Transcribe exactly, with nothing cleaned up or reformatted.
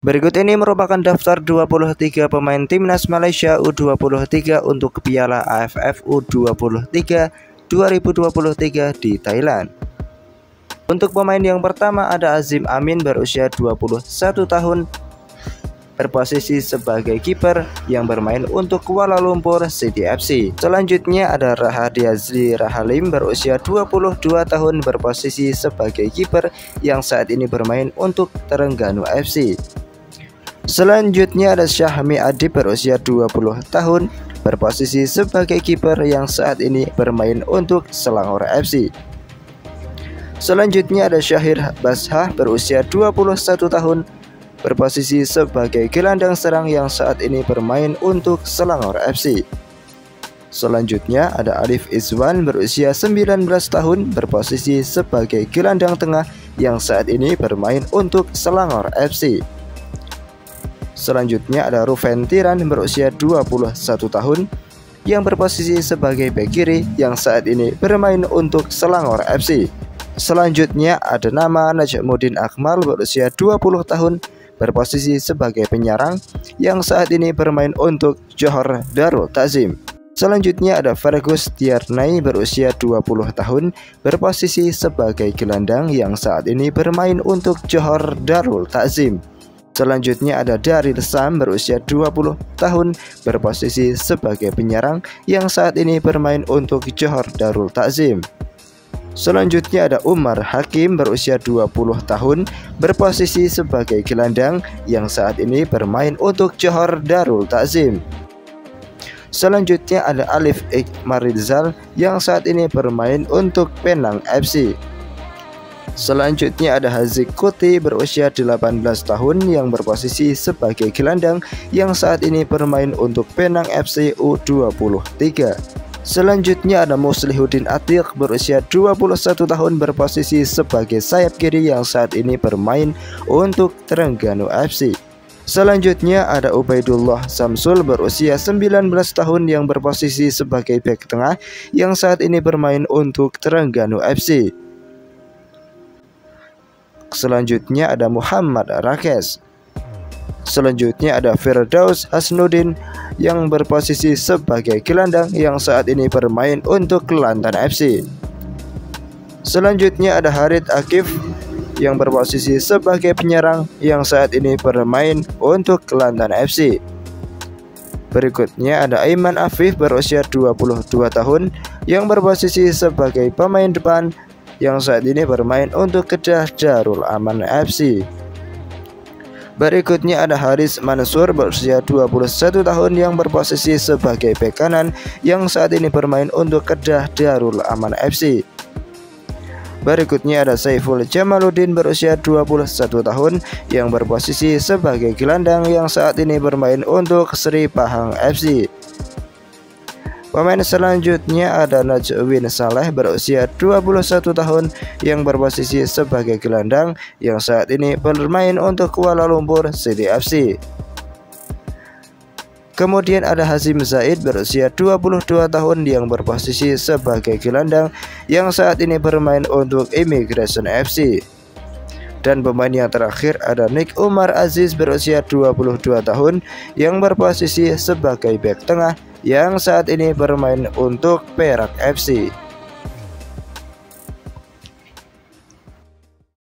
Berikut ini merupakan daftar dua puluh tiga pemain timnas Malaysia U dua puluh tiga untuk Piala A F F U dua puluh tiga dua ribu dua puluh tiga di Thailand. Untuk pemain yang pertama ada Azim Amin berusia dua puluh satu tahun, berposisi sebagai kiper yang bermain untuk Kuala Lumpur City F C. Selanjutnya ada Rahadiazli Rahalim berusia dua puluh dua tahun, berposisi sebagai kiper yang saat ini bermain untuk Terengganu F C. Selanjutnya ada Syahmi Adib berusia dua puluh tahun, berposisi sebagai kiper yang saat ini bermain untuk Selangor F C. Selanjutnya ada Syahir Bashah berusia dua puluh satu tahun, berposisi sebagai gelandang serang yang saat ini bermain untuk Selangor F C. Selanjutnya ada Alif Izwan berusia sembilan belas tahun, berposisi sebagai gelandang tengah yang saat ini bermain untuk Selangor F C. Selanjutnya ada Rufen Tiran berusia dua puluh satu tahun yang berposisi sebagai bek kiri yang saat ini bermain untuk Selangor F C. Selanjutnya ada nama Najmuddin Akmal berusia dua puluh tahun, berposisi sebagai penyerang yang saat ini bermain untuk Johor Darul Ta'zim. Selanjutnya ada Fergus Tiernay berusia dua puluh tahun, berposisi sebagai gelandang yang saat ini bermain untuk Johor Darul Ta'zim. Selanjutnya ada Daril Sam berusia dua puluh tahun, berposisi sebagai penyerang yang saat ini bermain untuk Johor Darul Ta'zim. Selanjutnya ada Umar Hakim berusia dua puluh tahun, berposisi sebagai gelandang yang saat ini bermain untuk Johor Darul Ta'zim. Selanjutnya ada Alif Ikmarizal yang saat ini bermain untuk Penang F C. Selanjutnya ada Haziq Kuti berusia delapan belas tahun yang berposisi sebagai gelandang yang saat ini bermain untuk Penang F C U dua puluh tiga. Selanjutnya ada Muslihuddin Atiq berusia dua puluh satu tahun, berposisi sebagai sayap kiri yang saat ini bermain untuk Terengganu F C. Selanjutnya ada Ubaidullah Samsul berusia sembilan belas tahun yang berposisi sebagai bek tengah yang saat ini bermain untuk Terengganu F C. Selanjutnya ada Muhammad Rakes. Selanjutnya ada Firdaus Hasnuddin yang berposisi sebagai gelandang yang saat ini bermain untuk Kelantan F C. Selanjutnya ada Harid Akif yang berposisi sebagai penyerang yang saat ini bermain untuk Kelantan F C. Berikutnya ada Aiman Afif berusia dua puluh dua tahun yang berposisi sebagai pemain depan yang saat ini bermain untuk Kedah Darul Aman F C. Berikutnya ada Haris Mansur berusia dua puluh satu tahun yang berposisi sebagai bek kanan yang saat ini bermain untuk Kedah Darul Aman F C. Berikutnya ada Saiful Jamaluddin berusia dua puluh satu tahun yang berposisi sebagai gelandang yang saat ini bermain untuk Sri Pahang F C. Pemain selanjutnya ada Najwin Saleh berusia dua puluh satu tahun yang berposisi sebagai gelandang yang saat ini bermain untuk Kuala Lumpur City F C. Kemudian ada Hazim Zaid berusia dua puluh dua tahun yang berposisi sebagai gelandang yang saat ini bermain untuk Immigration F C. Dan pemain yang terakhir ada Nick Umar Aziz berusia dua puluh dua tahun yang berposisi sebagai bek tengah yang saat ini bermain untuk Perak F C.